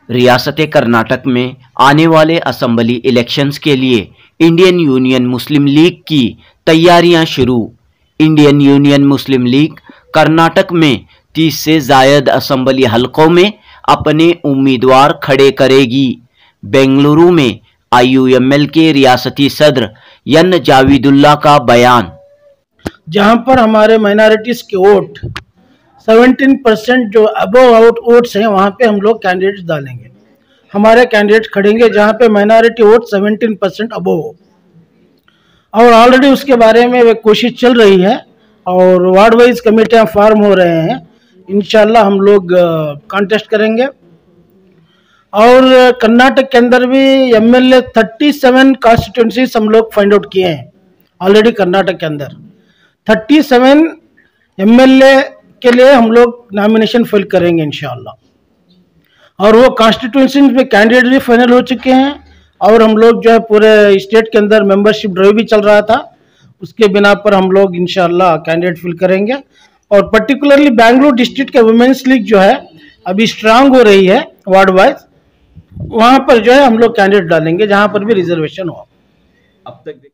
रियासत कर्नाटक में आने वाले असेंबली इलेक्शंस के लिए इंडियन यूनियन मुस्लिम लीग की तैयारियां शुरू। इंडियन यूनियन मुस्लिम लीग कर्नाटक में 30 से जायद असेंबली हलकों में अपने उम्मीदवार खड़े करेगी। बेंगलुरु में आईयूएमएल के रियासती सदर एन जावेदुल्ला का बयान। जहां पर हमारे माइनॉरिटीज के वोट 17% जो अबव आउट वोट्स हैं वहां पे हम लोग कैंडिडेट्स डालेंगे, हमारे कैंडिडेट खड़ेंगे जहां पे माइनॉरिटी वोट 17% अबव हो। और ऑलरेडी उसके बारे में वे कोशिश चल रही है और वार्ड वाइज कमेटियां फॉर्म हो रहे हैं। इंशाल्लाह हम लोग कॉन्टेस्ट करेंगे। और कर्नाटक के अंदर भी एमएलए 37 कॉन्स्टिट्यूंसीज हम लोग फाइंड आउट किए हैं ऑलरेडी। कर्नाटक के अंदर 37 एमएलए के लिए हम लोग नॉमिनेशन फिल करेंगे इंशाल्लाह। और वो कॉन्स्टिट्यूंसी में कैंडिडेट भी फाइनल हो चुके हैं और हम लोग जो है पूरे स्टेट के अंदर मेंबरशिप ड्राइव भी चल रहा था, उसके बिना पर हम लोग इंशाल्लाह कैंडिडेट फिल करेंगे। और पर्टिकुलरली बेंगलुरु डिस्ट्रिक्ट का वुमेन्स लीग जो है अभी स्ट्रांग हो रही है वार्ड वाइज, वहां पर जो है हम लोग कैंडिडेट डालेंगे जहां पर भी रिजर्वेशन हो। अब तक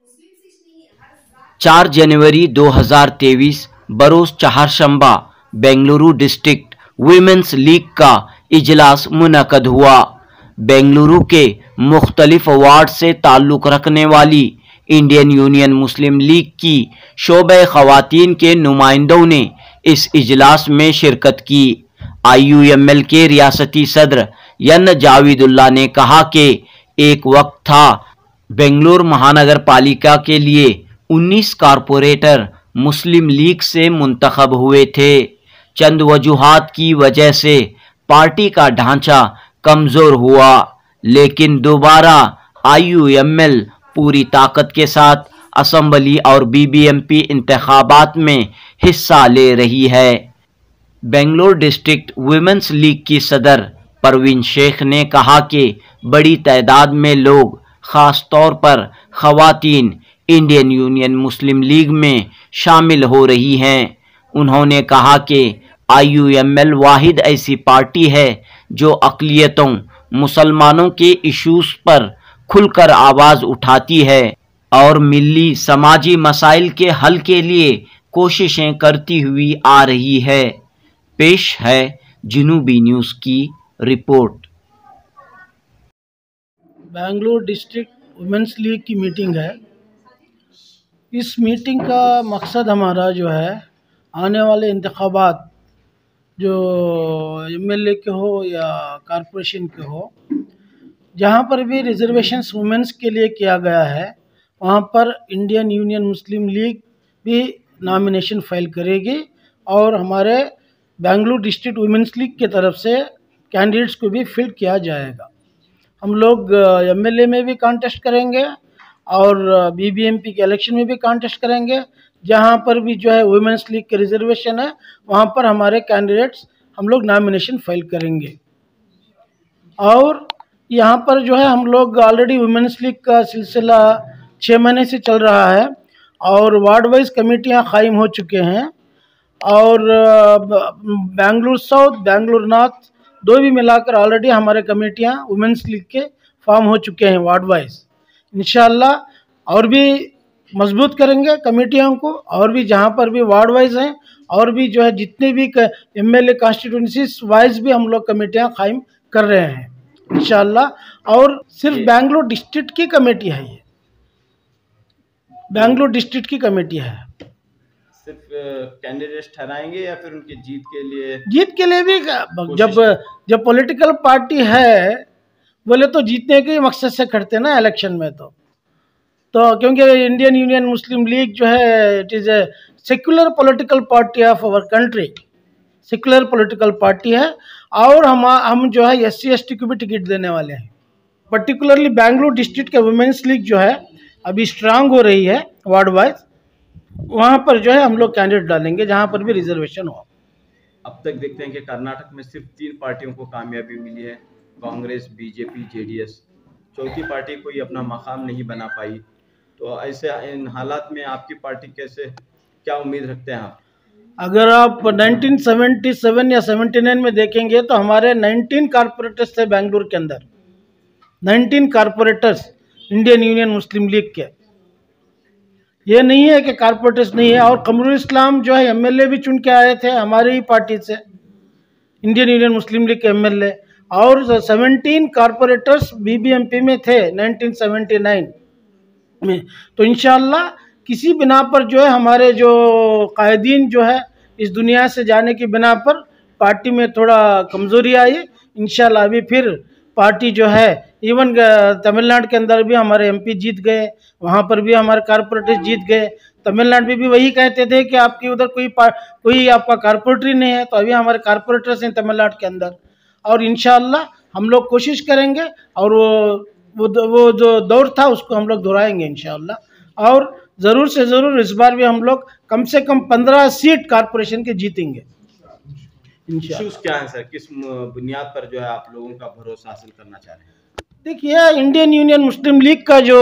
4 जनवरी 2023 बरोज चारशंबा बेंगलुरु डिस्ट्रिक्ट वुमेन्स लीग का इजलास मुनक़द हुआ। बेंगलुरु के मुख्तलिफ वार्ड से ताल्लुक़ रखने वाली इंडियन यूनियन मुस्लिम लीग की शोबे ख़वातीन के नुमाइंदों ने इस इजलास में शिरकत की। आईयूएमएल के रियासती सदर एन जावेदुल्ला ने कहा कि एक वक्त था बेंगलुरु महानगर पालिका के लिए 19 कारपोरेटर मुस्लिम लीग से मुंतखब हुए थे। चंद वजूहात की वजह से पार्टी का ढांचा कमज़ोर हुआ, लेकिन दोबारा आईयूएमएल पूरी ताकत के साथ असेंबली और बीबीएमपी इंतखाबात में हिस्सा ले रही है। बेंगलुरु डिस्ट्रिक्ट वुमेन्स लीग की सदर परवीन शेख ने कहा कि बड़ी तादाद में लोग, ख़ास तौर पर ख़वातीन, इंडियन यूनियन मुस्लिम लीग में शामिल हो रही हैं। उन्होंने कहा कि आईयूएमएल वाहिद ऐसी पार्टी है जो अक़लियतों, मुसलमानों के इशूज़ पर खुलकर आवाज़ उठाती है और मिली समाजी मसाइल के हल के लिए कोशिशें करती हुई आ रही है। पेश है जनूबी न्यूज़ की रिपोर्ट। बेंगलुरु डिस्ट्रिक्ट वुमेन्स लीग की मीटिंग है। इस मीटिंग का मकसद हमारा जो है आने वाले इंतखाबात जो एमएलए के हो या कॉरपोरेशन के हो, जहाँ पर भी रिजर्वेशंस वुमेन्स के लिए किया गया है वहाँ पर इंडियन यूनियन मुस्लिम लीग भी नॉमिनेशन फाइल करेगी और हमारे बेंगलुरु डिस्ट्रिक्ट वुमेन्स लीग की तरफ से कैंडिडेट्स को भी फिल किया जाएगा। हम लोग एमएलए में भी कॉन्टेस्ट करेंगे और बीबीएमपी के इलेक्शन में भी कॉन्टेस्ट करेंगे। जहाँ पर भी जो है वुमेन्स लीग के रिजर्वेशन है वहाँ पर हमारे कैंडिडेट्स हम लोग नॉमिनेशन फाइल करेंगे। और यहाँ पर जो है हम लोग ऑलरेडी वुमेन्स लीग का सिलसिला 6 महीने से चल रहा है और वार्ड वाइज कमेटियाँ कायम हो चुके हैं और बेंगलुरु साउथ, बेंगलुरु नॉर्थ दो भी मिलाकर ऑलरेडी हमारे कमेटियाँ वुमेन्स लीग के फॉर्म हो चुके हैं वार्ड वाइज। इंशाल्लाह और भी मजबूत करेंगे कमेटियों को, और भी जहाँ पर भी वार्ड वाइज हैं और भी जो है जितने भी एमएलए कॉन्स्टिट्यूंसीज वाइज भी हम लोग कमेटियाँ कायम कर रहे हैं इंशाल्लाह। और सिर्फ बेंगलुरु डिस्ट्रिक्ट की कमेटी है, ये बेंगलुरु डिस्ट्रिक्ट की कमेटी है। सिर्फ कैंडिडेट्स ठहराएंगे या फिर उनकी जीत के लिए भी जब पॉलिटिकल पार्टी है बोले तो जीतने के मकसद से करते ना इलेक्शन में तो क्योंकि इंडियन यूनियन मुस्लिम लीग जो है it is a secular political party of our country, secular political party है और हम जो है SC ST को भी टिकट देने वाले हैं। पर्टिकुलरली बेंगलुरु डिस्ट्रिक्ट के वुमेन्स लीग जो है अभी स्ट्रांग हो रही है वार्ड वाइज, वहाँ पर जो है हम लोग कैंडिडेट डालेंगे जहाँ पर भी रिजर्वेशन हो। अब तक देखते हैं कि कर्नाटक में सिर्फ 3 पार्टियों को कामयाबी मिली है, कांग्रेस, बीजेपी, JDS। चौथी पार्टी कोई अपना मकाम नहीं बना पाई। तो ऐसे इन हालात में आपकी पार्टी क्या उम्मीद रखते हैं आप? अगर आप 1977 या 79 में देखेंगे तो हमारे 19 कारपोरेटर्स थे बेंगलुरु के अंदर, 19 कारपोरेटर्स इंडियन यूनियन मुस्लिम लीग के। ये नहीं है कि कारपोरेटर्स नहीं है। और कमरुल इस्लाम जो है एमएलए भी चुन के आए थे हमारी ही पार्टी से, इंडियन यूनियन मुस्लिम लीग के एमएलए। और 17 कारपोरेटर्स बीबीएमपी में थे 1979 में। तो इंशाअल्लाह किसी बिना पर जो है हमारे जो कायदीन जो है इस दुनिया से जाने की बिना पर पार्टी में थोड़ा कमज़ोरी आई। इंशाअल्लाह अभी फिर पार्टी जो है, इवन तमिलनाडु के अंदर भी हमारे एमपी जीत गए, वहाँ पर भी हमारे कारपोरेटर्स जीत गए। तमिलनाडु में भी वही कहते थे कि आपकी उधर कोई आपका कारपोरेटर ही नहीं है, तो अभी हमारे कारपोरेटर्स हैं तमिलनाडु के अंदर। और इंशाअल्लाह हम लोग कोशिश करेंगे और वो जो दौर था उसको हम लोग दोहराएंगे इंशाअल्लाह। और ज़रूर से ज़रूर इस बार भी हम लोग कम से कम 15 सीट कारपोरेशन के जीतेंगे इंशाअल्लाह। क्या है सर, किस बुनियाद पर जो है आप लोगों का भरोसा हासिल करना चाह रहे हैं? देखिए, इंडियन यूनियन मुस्लिम लीग का जो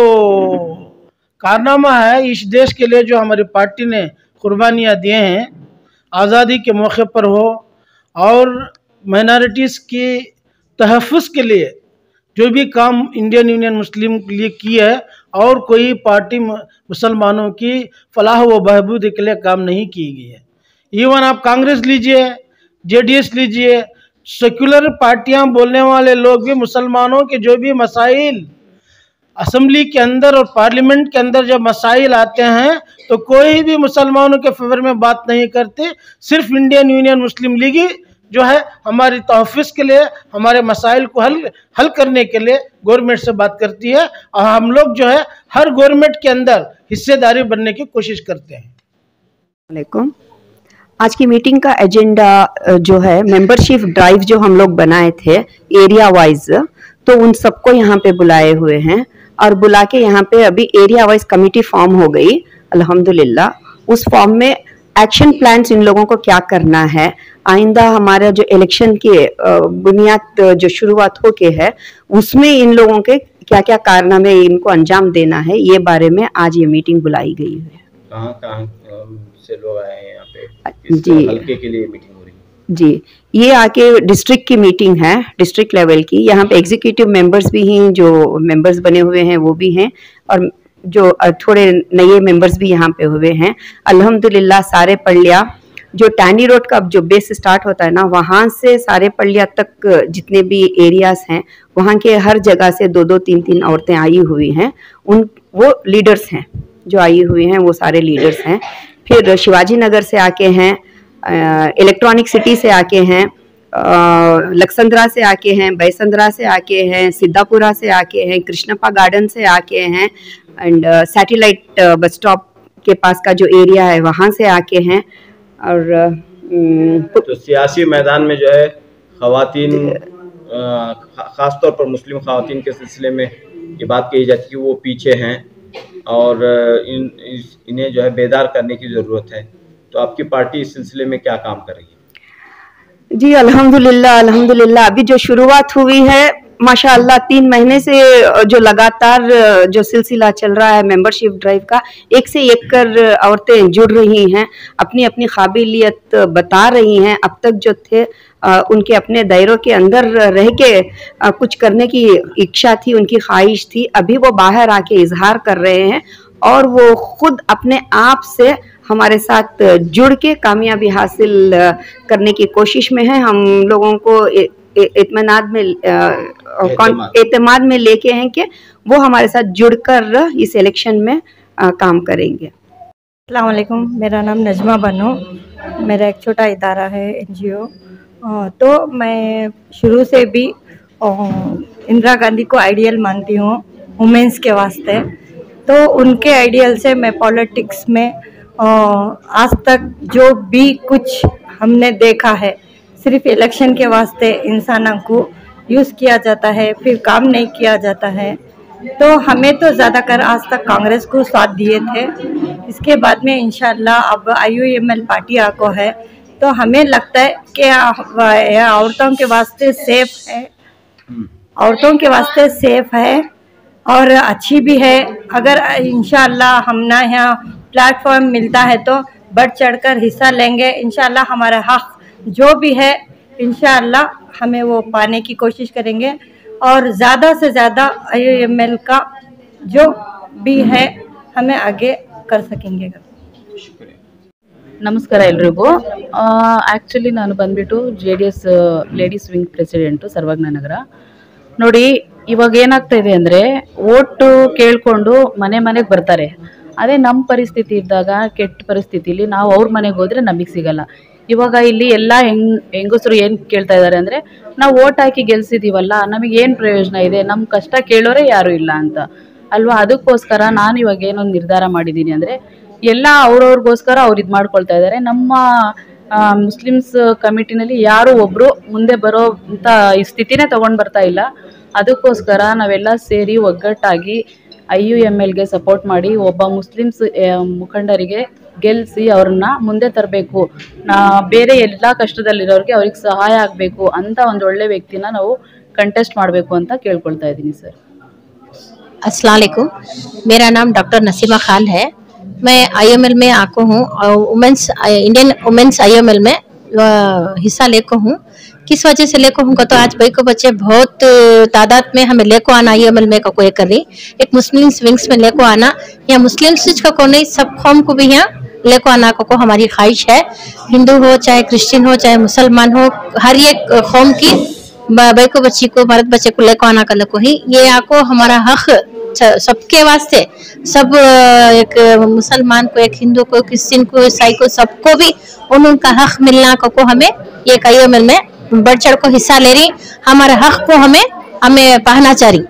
कारनामा है इस देश के लिए, जो हमारी पार्टी ने कुर्बानियाँ दिए हैं, आज़ादी के मौके पर हो और माइनॉरिटीज़ के तहफ़्फ़ुज़ के लिए जो भी काम इंडियन यूनियन मुस्लिम लीग की है, और कोई पार्टी मुसलमानों की फलाह व बहबूद के लिए काम नहीं की गई है। इवन आप कांग्रेस लीजिए, जेडीएस लीजिए, सेक्युलर पार्टियां बोलने वाले लोग भी मुसलमानों के जो भी मसाइल असेंबली के अंदर और पार्लियामेंट के अंदर जब मसाइल आते हैं तो कोई भी मुसलमानों के फेवर में बात नहीं करते। सिर्फ इंडियन यूनियन मुस्लिम लीग ही जो है हमारी तहफ़्फ़ुज़ के लिए, हमारे मसाइल को हल करने के लिए गवर्नमेंट से बात करती है। और हम लोग जो है हर गवर्नमेंट के अंदर हिस्सेदारी बनने की कोशिश करते हैं। वालेकुम। आज की मीटिंग का एजेंडा जो है मेंबरशिप ड्राइव जो हम लोग बनाए थे एरिया वाइज, तो उन सबको यहाँ पे बुलाए हुए हैं और बुला के यहाँ पे अभी एरिया वाइज कमेटी फॉर्म हो गई अल्हम्दुलिल्लाह। उस फॉर्म में एक्शन प्लान्स इन लोगों को क्या करना है, आइंदा हमारा जो इलेक्शन के बुनियाद जो शुरुआत हो के है उसमें इन लोगों के क्या क्या कारनामे इनको अंजाम देना है, ये बारे में आज ये मीटिंग बुलाई गई है। कहाँ से लोग आए हैं यहाँ पे, जी हल्के के लिए मीटिंग हो रही है? जी, ये आके डिस्ट्रिक्ट की मीटिंग है, डिस्ट्रिक्ट लेवल की। यहाँ पे एग्जीक्यूटिव मेंबर्स भी हैं, जो मेंबर्स बने हुए हैं वो भी हैं, और जो थोड़े नए मेंबर्स भी यहाँ पे हुए हैं अल्हम्दुलिल्लाह। सारे पल्लिया जो टैनी रोड का जो बेस स्टार्ट होता है ना, वहाँ से सारे पल्लिया तक जितने भी एरियाज हैं वहाँ के हर जगह से 2-2, 3-3 औरतें आई हुई हैं। वो लीडर्स हैं जो आई हुई हैं, वो सारे लीडर्स हैं। फिर शिवाजी नगर से आके हैं, इलेक्ट्रॉनिक सिटी से आके हैं, लक्संद्रा से आके हैं, बैसंद्रा से आके हैं, सिद्धापुरा से आके हैं, कृष्णप्पा गार्डन से आके हैं, एंड सैटेलाइट बस स्टॉप के पास का जो एरिया है वहाँ से आके हैं। और तो सियासी मैदान में जो है ख़वातीन, ख़ासतौर पर मुस्लिम ख़वातीन के सिलसिले में ये बात कही जाती है कि वो पीछे हैं और इन्हें जो है बेदार करने की ज़रूरत है। तो आपकी पार्टी इस सिलसिले में क्या काम कर रही है? जी अल्हम्दुलिल्लाह, अल्हम्दुलिल्लाह। अभी जो शुरुआत हुई है माशाअल्लाह, 3 महीने से जो लगातार जो सिलसिला चल रहा है मेंबरशिप ड्राइव का, एक से एक कर औरतें जुड़ रही हैं, अपनी अपनी काबिलियत बता रही हैं। अब तक जो थे उनके अपने दायरों के अंदर रह के कुछ करने की इच्छा थी, उनकी ख्वाहिश थी, अभी वो बाहर आके इजहार कर रहे हैं और वो खुद अपने आप से हमारे साथ जुड़ के कामयाबी हासिल करने की कोशिश में है। हम लोगों को एतमाद में लेके हैं कि वो हमारे साथ जुड़कर इस इलेक्शन में काम करेंगे। अस्सलाम वालेकुम, मेरा नाम नजमा बनो, मेरा एक छोटा इदारा है NGO। तो मैं शुरू से भी इंदिरा गांधी को आइडियल मानती हूँ वुमेंस के वास्ते। तो उनके आइडियल से मैं पॉलिटिक्स में आज तक जो भी कुछ हमने देखा है, सिर्फ इलेक्शन के वास्ते इंसानों को यूज़ किया जाता है, फिर काम नहीं किया जाता है। तो हमें तो ज़्यादातर आज तक कांग्रेस को साथ दिए थे। इसके बाद में इंशाल्लाह अब IUML पार्टी आको है, तो हमें लगता है कि औरतों के वास्ते सेफ है, औरतों के वास्ते सेफ है और अच्छी भी है। अगर इंशाल्लाह हम ना यहाँ प्लेटफॉर्म मिलता है तो बढ़ चढ़कर हिस्सा लेंगे। इंशाल्लाह हमारा हक जो भी है इंशाल्लाह हमें वो पाने की कोशिश करेंगे और ज़्यादा से ज़्यादा IUML का जो भी है हमें आगे कर सकेंगे। ನಮಸ್ಕಾರ ಎಲ್ರಿಗೂ. ಆ್ಯಕ್ಚುಲಿ ನಾನು ಬಂದ್ಬಿಟ್ಟು JDS ladies wing president Sarvagna Nagar. ನೋಡಿ ಇವಾಗ ಏನಾಗ್ತಾ ಇದೆ ಅಂದರೆ ಓಟು ಕೇಳಿಕೊಂಡು ಮನೆಗೆ ಬರ್ತಾರೆ. ಅದೇ ನಮ್ಮ ಪರಿಸ್ಥಿತಿ ಇದ್ದಾಗ ಕೆಟ್ಟ ಪರಿಸ್ಥಿತಿಲಿ ನಾವು ಅವ್ರ ಮನೆಗೆ ಹೋದರೆ ನಮಗೆ ಸಿಗಲ್ಲ. ಇವಾಗ ಇಲ್ಲಿ ಎಲ್ಲ ಹೆಂಗಸರು ಏನು ಕೇಳ್ತಾ ಇದ್ದಾರೆ ಅಂದರೆ ನಾವು ಓಟ್ ಹಾಕಿ ಗೆಲ್ಸಿದ್ದೀವಲ್ಲ, ನಮಗೇನು ಪ್ರಯೋಜನ ಇದೆ, ನಮ್ಮ ಕಷ್ಟ ಕೇಳೋರೇ ಯಾರೂ ಇಲ್ಲ ಅಂತ ಅಲ್ವಾ. ಅದಕ್ಕೋಸ್ಕರ ನಾನು ಇವಾಗ ಏನೊಂದು ನಿರ್ಧಾರ ಮಾಡಿದ್ದೀನಿ ಅಂದರೆ ಎಲ್ಲ ಅವ್ರವ್ರಿಗೋಸ್ಕರ ಅವ್ರು ಇದು ಮಾಡ್ಕೊಳ್ತಾ ಇದ್ದಾರೆ. ನಮ್ಮ ಮುಸ್ಲಿಮ್ಸ್ ಕಮಿಟಿನಲ್ಲಿ ಯಾರು ಒಬ್ಬರು ಮುಂದೆ ಬರೋ ಅಂತ ಈ ಸ್ಥಿತಿನೇ ತೊಗೊಂಡು ಬರ್ತಾ ಇಲ್ಲ. ಅದಕ್ಕೋಸ್ಕರ ನಾವೆಲ್ಲ ಸೇರಿ ಒಗ್ಗಟ್ಟಾಗಿ IUMLಗೆ ಸಪೋರ್ಟ್ ಮಾಡಿ ಒಬ್ಬ ಮುಸ್ಲಿಮ್ಸ್ ಮುಖಂಡರಿಗೆ ಗೆಲ್ಲಿಸಿ ಅವ್ರನ್ನ ಮುಂದೆ ತರಬೇಕು. ಬೇರೆ ಎಲ್ಲ ಕಷ್ಟದಲ್ಲಿರೋರಿಗೆ ಅವ್ರಿಗೆ ಸಹಾಯ ಆಗಬೇಕು ಅಂತ ಒಂದು ಒಳ್ಳೆ ವ್ಯಕ್ತಿನ ನಾವು ಕಂಟೆಸ್ಟ್ ಮಾಡಬೇಕು ಅಂತ ಕೇಳ್ಕೊಳ್ತಾ ಇದ್ದೀನಿ ಸರ್. अस्सलाम वालेकुम, मेरा नाम डॉक्टर नसीमा खान है। मैं IUML में आको हूँ और इंडियन वुमेन्स IUML में हिस्सा लेको हूँ। किस वजह से लेको हूँ तो आज भाई को बच्चे बहुत तादाद में हमें लेको आना IUML में को कर रही एक मुस्लिम विंग्स में लेको आना या मुस्लिम को नहीं सब कौम को भी यहाँ लेको आना को हमारी ख्वाहिश है। हिंदू हो चाहे क्रिश्चियन हो चाहे मुसलमान हो, हर एक कौम की भाई को बच्ची को भारत बच्चे को लेको आना कर को ही ये आको हमारा हक सबके वास्ते, सब एक मुसलमान को एक हिंदू को क्रिश्चियन को ईसाई को सबको भी उनका हक मिलना को हमें ये IUML में बढ़ चढ़ को हिस्सा ले रही। हमारे हक को हमें पाना चाह रही।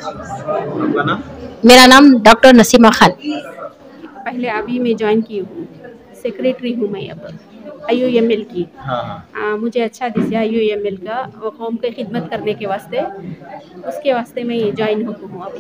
मेरा नाम डॉक्टर नसीमा खान। पहले अभी मैं ज्वाइन की हूँ, सेक्रेटरी हूँ मैं अब IUML की। मुझे अच्छा दिसा IUML का वो कौम की खिदमत करने के वास्ते, उसके वास्ते मैं ज्वाइन हो हूँ अभी।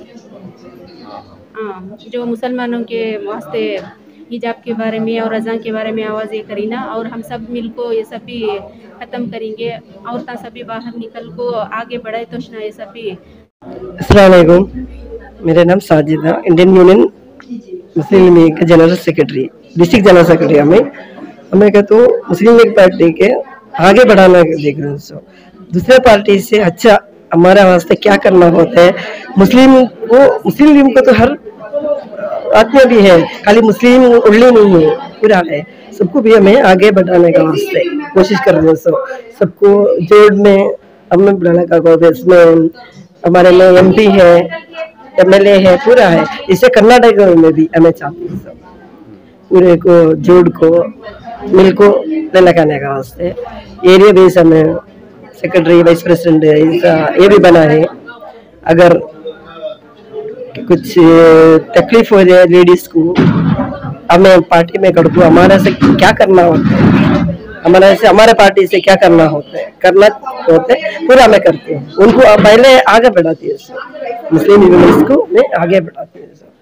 जो मुसलमानों के वास्ते हिजाब के बारे में और अज़ान के बारे में आवाज़ें करी ना, और हम सब मिल को ये सब भी ख़त्म करेंगे। औरतें सभी बाहर निकल को आगे बढ़े तो ये सब भी। अस्सलाम वालेकुम, मेरा नाम साजिदा, इंडियन यूनियन मुस्लिम लीग का general secretary, district general secretary. हमें क्या तो मुस्लिम लीग पार्टी के आगे बढ़ाना देख रहे हैं। दूसरे पार्टी से अच्छा हमारे वास्ते क्या करना होता है। मुस्लिम लीग को तो हर आदमी भी है, खाली मुस्लिम उल्ली नहीं है, पूरा है। सबको भी हमें आगे बढ़ाने का वास्ते कोशिश कर रहे हैं। सबको जोड़ में हमें बढ़ाने का इसमें हमारे में MP है, MLA है, पूरा है। इसे कर्नाटक में भी हमें चाहते हैं सब पूरे को जोड़ को मिल को लगाने का वास्ते। एरिया बेस हमें सेक्रेटरी वाइस प्रेसिडेंट ये भी बना है। अगर कुछ तकलीफ हो जाए लेडीज को, हमें पार्टी में कर दो, हमारे से क्या करना होता है, हमारे पार्टी से क्या करना होता है पूरा हमें करते हैं। उनको पहले आगे बढ़ाती है, मुस्लिम यूनिवर्सिटी को में आगे बढ़ाती है।